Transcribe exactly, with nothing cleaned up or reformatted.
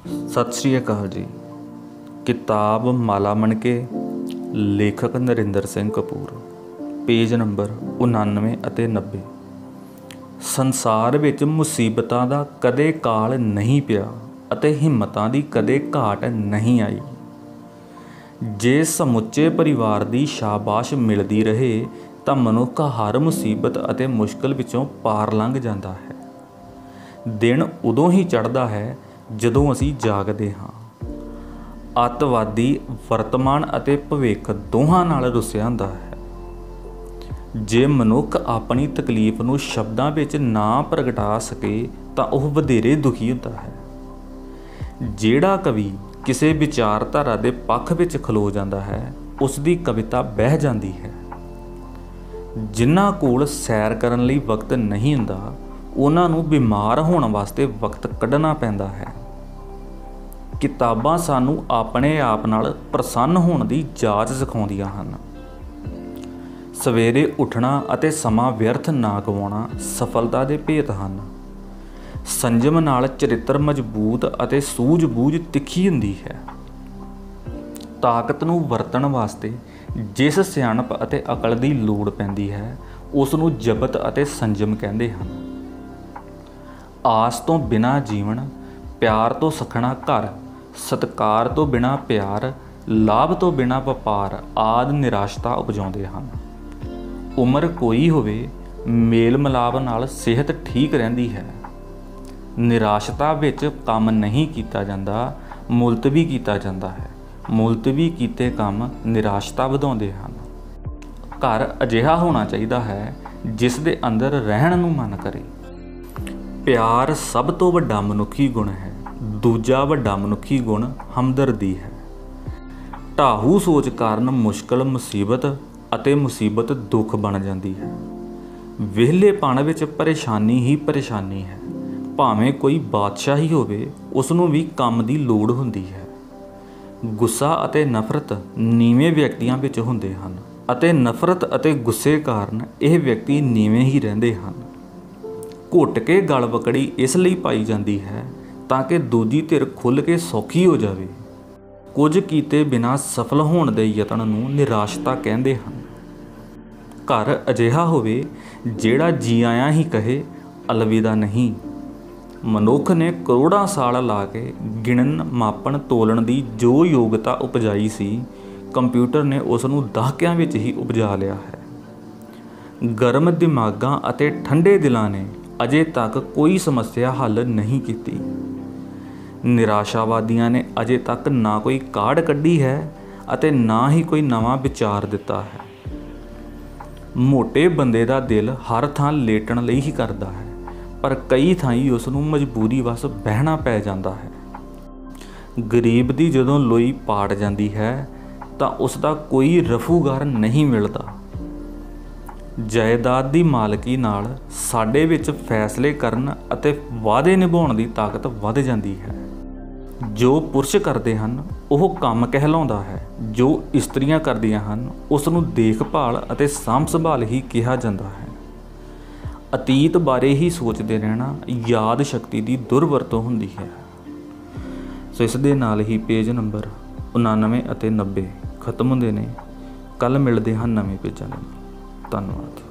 सत श्री अकाल जी। किताब माला मनके, लेखक नरिंदर सिंह कपूर, पेज नंबर उनानवे ਅਤੇ नब्बे। ਸੰਸਾਰ ਵਿੱਚ ਮੁਸੀਬਤਾਂ ਦਾ ਕਦੇ ਕਾਲ ਨਹੀਂ ਪਿਆ ਅਤੇ ਹਿੰਮਤਾਂ ਦੀ ਕਦੇ ਘਾਟ ਨਹੀਂ ਆਈ। ਜੇ ਸਮੁੱਚੇ ਪਰਿਵਾਰ ਦੀ ਸ਼ਾਬਾਸ਼ ਮਿਲਦੀ ਰਹੇ ਤਾਂ ਮਨੁੱਖ ਹਰ ਮੁਸੀਬਤ ਅਤੇ ਮੁਸ਼ਕਲ ਵਿੱਚੋਂ ਪਾਰ ਲੰਘ ਜਾਂਦਾ ਹੈ। ਦਿਨ ਉਦੋਂ ਹੀ ਚੜ੍ਹਦਾ ਹੈ ਜਦੋਂ ਅਸੀਂ ਜਾਗਦੇ ਹਾਂ। ਅੱਤਵਾਦੀ ਵਰਤਮਾਨ ਅਤੇ ਭਵਿੱਖ ਦੋਹਾਂ ਨਾਲ ਰੁੱਸਿਆ ਹੁੰਦਾ ਹੈ। ਜੇ ਮਨੁੱਖ ਆਪਣੀ ਤਕਲੀਫ ਨੂੰ ਸ਼ਬਦਾਂ ਵਿੱਚ ਨਾ ਪ੍ਰਗਟਾ ਸਕੇ ਤਾਂ ਉਹ ਵਧੇਰੇ ਦੁਖੀ ਹੁੰਦਾ ਹੈ। ਜਿਹੜਾ ਕਵੀ ਕਿਸੇ ਵਿਚਾਰਧਾਰਾ ਦੇ ਪੱਖ ਵਿੱਚ ਖਲੋ ਜਾਂਦਾ ਹੈ, ਉਸ ਦੀ ਕਵਿਤਾ ਬਹਿ ਜਾਂਦੀ ਹੈ। ਜਿਨ੍ਹਾਂ ਕੋਲ ਸੈਰ ਕਰਨ ਲਈ ਵਕਤ ਨਹੀਂ ਹੁੰਦਾ, ਉਹਨਾਂ ਨੂੰ ਬਿਮਾਰ ਹੋਣ ਵਾਸਤੇ ਵਕਤ ਕੱਢਣਾ ਪੈਂਦਾ ਹੈ। ਕਿਤਾਬਾਂ ਸਾਨੂੰ ਆਪਣੇ ਆਪ ਨਾਲ ਪ੍ਰਸੰਨ ਹੋਣ ਦੀ ਜਾਚ ਸਿਖਾਉਂਦੀਆਂ ਹਨ। ਸਵੇਰੇ ਉੱਠਣਾ ਅਤੇ ਸਮਾਂ ਵਿਅਰਥ ਨਾ ਗਵਾਉਣਾ ਸਫਲਤਾ ਦੇ ਭੇਤ ਹਨ। ਸੰਜਮ ਨਾਲ ਚਰਿੱਤਰ ਮਜ਼ਬੂਤ ਅਤੇ ਸੂਝ-ਬੂਝ ਤਿੱਖੀ ਹੁੰਦੀ ਹੈ। ਤਾਕਤ ਨੂੰ ਵਰਤਣ ਵਾਸਤੇ ਜਿਸ ਸਿਆਣਪ ਅਤੇ ਅਕਲ ਦੀ ਲੋੜ ਪੈਂਦੀ ਹੈ, ਉਸ ਨੂੰ ਜ਼ਬਤ ਅਤੇ ਸੰਜਮ ਕਹਿੰਦੇ ਹਨ। ਆਸ ਤੋਂ ਬਿਨਾਂ ਜੀਵਨ, ਪਿਆਰ ਤੋਂ ਸਖਣਾ ਘਰ, ਸਤਿਕਾਰ ਤੋਂ ਬਿਨਾਂ ਪਿਆਰ, ਲਾਭ ਤੋਂ ਬਿਨਾਂ ਵਪਾਰ ਆਦਿ ਨਿਰਾਸ਼ਤਾ ਉਪਜਾਉਂਦੇ ਹਨ। ਉਮਰ ਕੋਈ ਹੋਵੇ, ਮੇਲ ਮਿਲਾਪ ਨਾਲ ਸਿਹਤ ਠੀਕ ਰਹਿੰਦੀ ਹੈ। ਨਿਰਾਸ਼ਤਾ ਵਿੱਚ ਕੰਮ ਨਹੀਂ ਕੀਤਾ ਜਾਂਦਾ, ਮੁਲਤਵੀ ਕੀਤਾ ਜਾਂਦਾ ਹੈ। ਮੁਲਤਵੀ ਕੀਤੇ ਕੰਮ ਨਿਰਾਸ਼ਤਾ ਵਧਾਉਂਦੇ ਹਨ। ਘਰ ਅਜਿਹਾ ਹੋਣਾ ਚਾਹੀਦਾ ਹੈ ਜਿਸ ਦੇ ਅੰਦਰ ਰਹਿਣ ਨੂੰ ਮਨ ਕਰੇ। ਪਿਆਰ ਸਭ ਤੋਂ ਵੱਡਾ ਮਨੁੱਖੀ ਗੁਣ ਹੈ। ਦੂਜਾ ਵੱਡਾ ਮਨੁੱਖੀ ਗੁਣ ਹਮਦਰਦੀ ਹੈ। ਢਾਹੂ ਸੋਚ ਕਾਰਨ ਮੁਸ਼ਕਲ ਮੁਸੀਬਤ ਅਤੇ ਮੁਸੀਬਤ ਦੁੱਖ ਬਣ ਜਾਂਦੀ ਹੈ। ਵਿਹਲੇਪਣ ਵਿੱਚ ਪਰੇਸ਼ਾਨੀ ਹੀ ਪਰੇਸ਼ਾਨੀ ਹੈ। ਭਾਵੇਂ ਕੋਈ ਬਾਦਸ਼ਾਹ ਹੀ ਹੋਵੇ, ਉਸ ਨੂੰ ਵੀ ਕੰਮ ਦੀ ਲੋੜ ਹੁੰਦੀ ਹੈ। ਗੁੱਸਾ ਅਤੇ ਨਫ਼ਰਤ ਨੀਵੇਂ ਵਿਅਕਤੀਆਂ ਵਿੱਚ ਹੁੰਦੇ ਹਨ ਅਤੇ ਨਫ਼ਰਤ ਅਤੇ ਗੁੱਸੇ ਕਾਰਨ ਇਹ ਵਿਅਕਤੀ ਨੀਵੇਂ ਹੀ ਰਹਿੰਦੇ ਹਨ। ਘੁੱਟ ਕੇ ਗਲ ਵਕੜੀ ਇਸ ਲਈ ਪਾਈ ਜਾਂਦੀ ਹੈ ਤਾਂ ਕਿ ਦੂਜੀ ਧਿਰ ਖੁੱਲ੍ਹ ਕੇ ਸੌਖੀ ਹੋ ਜਾਵੇ। ਕੁਝ ਕੀਤੇ ਬਿਨਾਂ ਸਫਲ ਹੋਣ ਦੇ ਯਤਨ ਨੂੰ ਨਿਰਾਸ਼ਤਾ ਕਹਿੰਦੇ ਹਨ। ਘਰ ਅਜਿਹਾ ਹੋਵੇ ਜਿਹੜਾ ਜੀ ਆਇਆਂ ਹੀ ਕਹੇ, ਅਲਵਿਦਾ ਨਹੀਂ। ਮਨੁੱਖ ਨੇ ਕਰੋੜਾਂ ਸਾਲ ਲਾ ਕੇ ਗਿਣਨ, ਮਾਪਣ, ਤੋਲਣ ਦੀ ਜੋ ਯੋਗਤਾ ਉਪਜਾਈ ਸੀ, ਕੰਪਿਊਟਰ ਨੇ ਉਸ ਨੂੰ ਦਹਾਕਿਆਂ ਵਿੱਚ ਹੀ ਉਪਜਾ ਲਿਆ ਹੈ। ਗਰਮ ਦਿਮਾਗਾਂ ਅਤੇ ਠੰਡੇ ਦਿਲਾਂ ਨੇ ਅਜੇ ਤੱਕ ਕੋਈ ਸਮੱਸਿਆ ਹੱਲ ਨਹੀਂ ਕੀਤੀ। ਨਿਰਾਸ਼ਾਵਾਦੀਆਂ ਨੇ ਅਜੇ ਤੱਕ ਨਾ ਕੋਈ ਕਾਢ ਕੱਢੀ ਹੈ ਅਤੇ ਨਾ ਹੀ ਕੋਈ ਨਵਾਂ ਵਿਚਾਰ ਦਿੱਤਾ ਹੈ। ਮੋਟੇ ਬੰਦੇ ਦਾ ਦਿਲ ਹਰ ਥਾਂ ਲੇਟਣ ਲਈ ਹੀ ਕਰਦਾ ਹੈ, ਪਰ ਕਈ ਥਾਈਂ ਉਸ ਨੂੰ ਮਜਬੂਰੀ ਵਸ ਬਹਿਣਾ ਪੈ ਜਾਂਦਾ ਹੈ। ਗਰੀਬ ਦੀ ਜਦੋਂ ਲੋਈ ਪਾਟ ਜਾਂਦੀ ਹੈ ਤਾਂ ਉਸ ਦਾ ਕੋਈ ਰਫੂਗਰ ਨਹੀਂ ਮਿਲਦਾ। ਜਾਇਦਾਦ ਦੀ ਮਾਲਕੀ ਨਾਲ ਸਾਡੇ ਵਿੱਚ ਫੈਸਲੇ ਕਰਨ ਅਤੇ ਵਾਅਦੇ ਨਿਭਾਉਣ ਦੀ ਤਾਕਤ ਵੱਧ ਜਾਂਦੀ ਹੈ। ਜੋ ਪੁਰਸ਼ ਕਰਦੇ ਹਨ ਉਹ ਕੰਮ ਕਹਿਲਾਉਂਦਾ ਹੈ। ਜੋ ਇਸਤਰੀਆਂ ਕਰਦੀਆਂ ਹਨ ਉਸ ਨੂੰ ਦੇਖਭਾਲ ਅਤੇ ਸਾਂਭ ਸੰਭਾਲ ਹੀ ਕਿਹਾ ਜਾਂਦਾ ਹੈ। ਅਤੀਤ ਬਾਰੇ ਹੀ ਸੋਚਦੇ ਰਹਿਣਾ ਯਾਦ ਸ਼ਕਤੀ ਦੀ ਦੁਰਵਰਤੋਂ ਹੁੰਦੀ ਹੈ। ਸੋ ਇਸ ਦੇ ਨਾਲ ਹੀ ਪੇਜ ਨੰਬਰ ਉਨਾਨਵੇਂ ਅਤੇ ਨੱਬੇ ਖਤਮ ਹੁੰਦੇ ਨੇ। ਕੱਲ੍ਹ ਮਿਲਦੇ ਹਨ ਨਵੇਂ ਪੇਜਾਂ ਨਾਲ। ਧੰਨਵਾਦ।